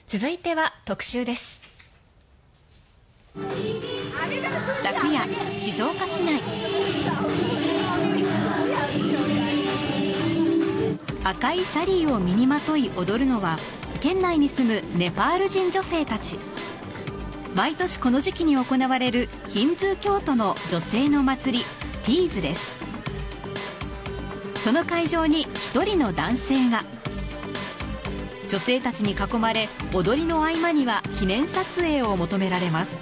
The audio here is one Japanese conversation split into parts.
続いては特集です。 昨夜、静岡市内。赤いサリーを身にまとい踊るのは県内に住むネパール人女性たち。毎年この時期に行われるヒンズー教徒の女性の祭りティーズです。その会場に一人の男性が。女性たちに囲まれ、踊りの合間には記念撮影を求められます。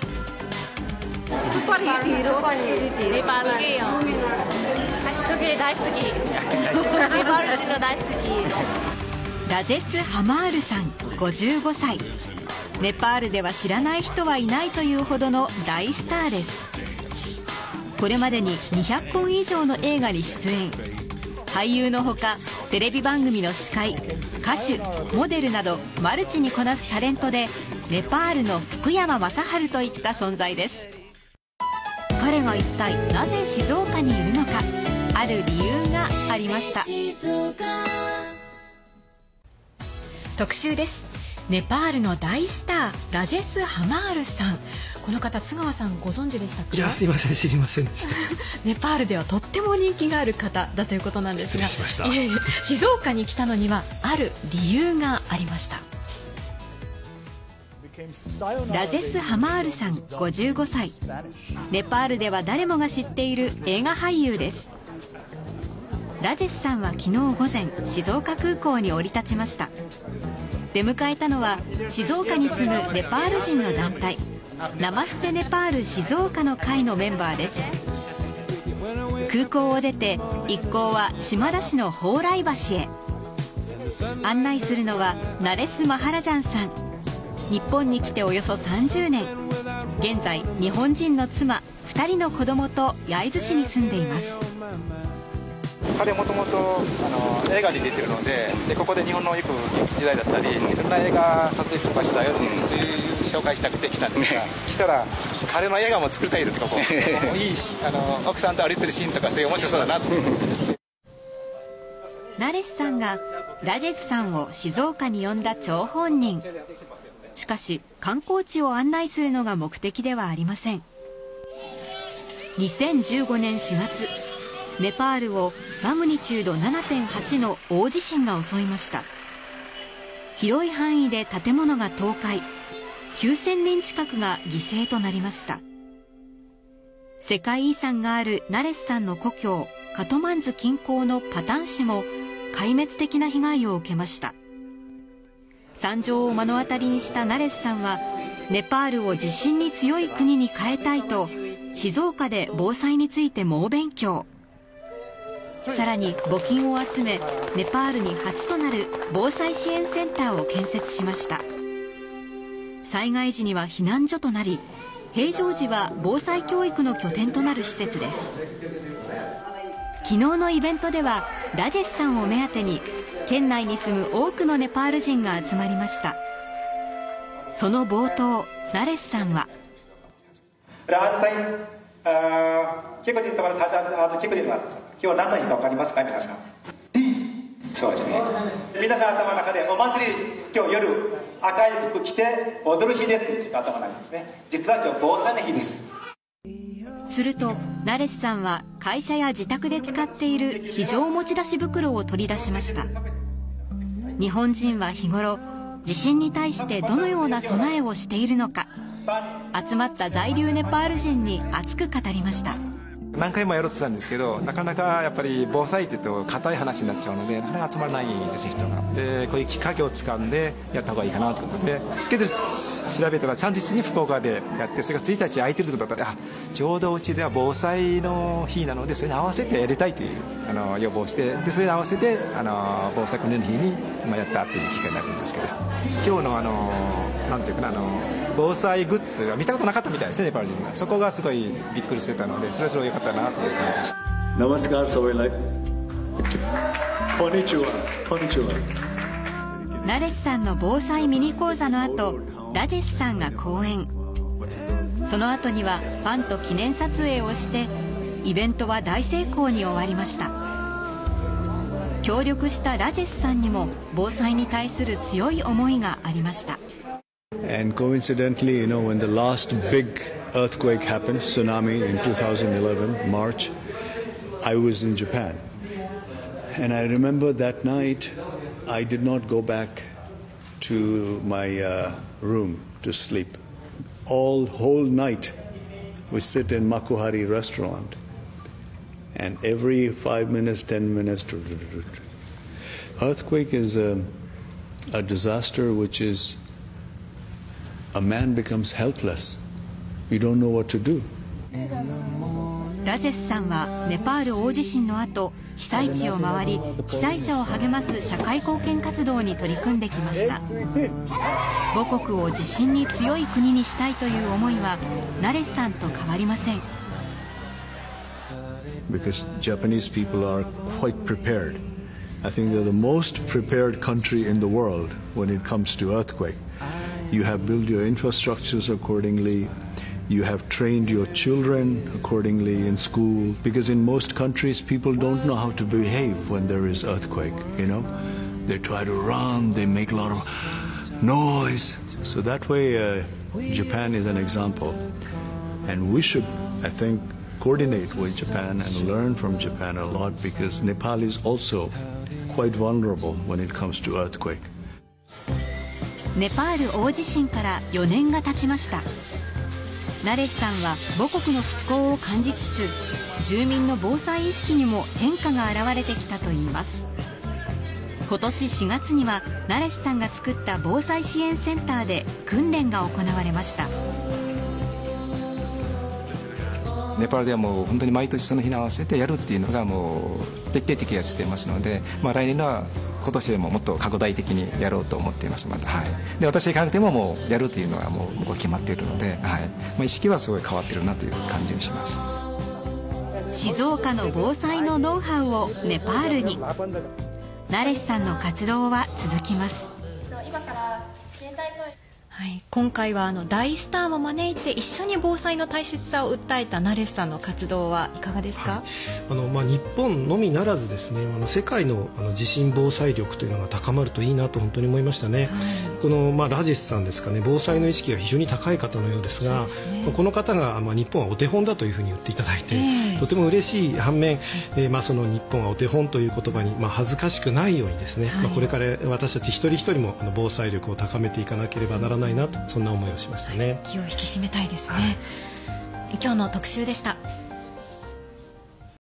ラジェス・ハマールさん55歳。ネパールでは知らない人はいないというほどの大スターです。これまでに200本以上の映画に出演。俳優のほかテレビ番組の司会、歌手、モデルなどマルチにこなすタレントで、ネパールの福山雅治といった存在です。彼が一体なぜ静岡にいるのか、ある理由がありました。 特集です。ネパールの大スターラジェス・ハマールさん。この方、津川さんご存知でしたか？ いや、すいません、知りませんでした。 ネパールではとっても人気がある方だということなんですが、 失礼しました。 静岡に来たのにはある理由がありました。 ラジェス・ハマールさん55歳。ネパールでは誰もが知っている映画俳優です。ラジェスさんは昨日午前、静岡空港に降り立ちました。出迎えたのは静岡に住むネパール人の団体、ナマステネパール静岡の会のメンバーです。空港を出て一行は島田市の蓬莱橋へ。案内するのはナレス・マハラジャンさん。日本に来ておよそ30年。現在日本人の妻、2人の子供と焼津市に住んでいます。 彼もともと映画に出てるので、ここで日本のよく時代だったりいろんな映画撮影する場所だよっていう、そういう紹介したくて来たんですが、来たら彼の映画も作りたいですとか、いい奥さんと歩いてるシーンとか、そういう面白そうだなと。 ナレスさんがラジェスさんを静岡に呼んだ張本人。しかし観光地を案内するのが目的ではありません。2015年4月、ネパールをマグニチュード 7.8 の大地震が襲いました。広い範囲で建物が倒壊、9000人近くが犠牲となりました。世界遺産があるナレスさんの故郷カトマンズ近郊のパタン市も壊滅的な被害を受けました。惨状を目の当たりにしたナレスさんは、ネパールを地震に強い国に変えたいと静岡で防災について猛勉強。さらに募金を集め、ネパールに初となる防災支援センターを建設しました。災害時には避難所となり、平常時は防災教育の拠点となる施設です。昨日のイベントではラジェスさんを目当てに県内に住む多くのネパール人が集まりました。その冒頭、ナレスさんは結構で言ったら結構で今日は何の日か分かりますか皆さん。そうですね。皆さん頭の中でお祭り、今日夜赤い服着て踊る日ですって頭の中ですね。実は今日防災の日です。 するとナレスさんは会社や自宅で使っている非常持ち出し袋を取り出しました。日本人は日頃地震に対してどのような備えをしているのか、集まった在留ネパール人に熱く語りました。 何回もやろうとしたんですけど、なかなかやっぱり防災って言うと硬い話になっちゃうので、なかなか集まらないんです人が。でこういうきっかけをつかんでやった方がいいかなということで、スケジュール調べたら30日に福岡でやって、それが1日空いてるということだったら、ちょうどうちでは防災の日なのでそれに合わせてやりたいという要望して、でそれに合わせて防災訓練の日にやったという機会になるんですけど、今日のなんていうかな、防災グッズは見たことなかったみたいですね、ネパール人が。そこがすごいびっくりしてたので、それはすごい良かったなという感じです。 ナマスカーソウェライこんにちは。こんにちは。 ナレスさんの防災ミニ講座の後、ラジェスさんが講演。その後にはファンと記念撮影をして、イベントは大成功に終わりました。協力したラジェスさんにも防災に対する強い思いがありました。 And coincidentally, you know, when the last big earthquake happened, tsunami in 2011, March, I was in Japan. And I remember that night, I did not go back to my room to sleep. Whole night, we sit in Makuhari restaurant. And every 5 minutes, 10 minutes, earthquake is a disaster which is, a man becomes helpless. You don't know what to do. ラジェスさんはネパール大地震の後、被災地を回り、被災者を励ます社会貢献活動に取り組んできました。母国を地震に強い国にしたいという思いはナレスさんと変わりません。 Because Japanese people are quite prepared. I think they're the most prepared country in the world when it comes to earthquake. You have built your infrastructures accordingly. You have trained your children accordingly in school. Because in most countries, people don't know how to behave when there is earthquake, you know. They try to run, they make a lot of noise. So that way, Japan is an example. And we should, I think, coordinate with Japan and learn from Japan a lot, because Nepal is also quite vulnerable when it comes to earthquake. ネパール大地震から4年が経ちました。ナレスさんは母国の復興を感じつつ、住民の防災意識にも変化が現れてきたといいます。今年4月にはナレスさんが作った防災支援センターで訓練が行われました。 ネパールではもう本当に毎年その日に合わせてやるっていうのがもう徹底的にやってますので、来年は今年でももっと拡大的にやろうと思っています。また、はい、で私が行かなくてももうやるっていうのはもう決まっているので、はい、意識はすごい変わってるなという感じがします。 静岡の防災のノウハウをネパールに。ナレスさんの活動は続きます。 はい、今回は大スターも招いて一緒に防災の大切さを訴えたナレスさんの活動はいかがですか？ 日本のみならずですね、世界の地震防災力というのが高まるといいなと本当に思いましたね。はい、この、ラジェスさんですかね、防災の意識が非常に高い方のようですが、この方が、日本はお手本だというふうに言っていただいて、とても嬉しい反面、その日本はお手本という言葉に、恥ずかしくないようにですね、これから私たち一人一人も防災力を高めていかなければならないなと、そんな思いをしましたね。 気を引き締めたいですね。今日の特集でした。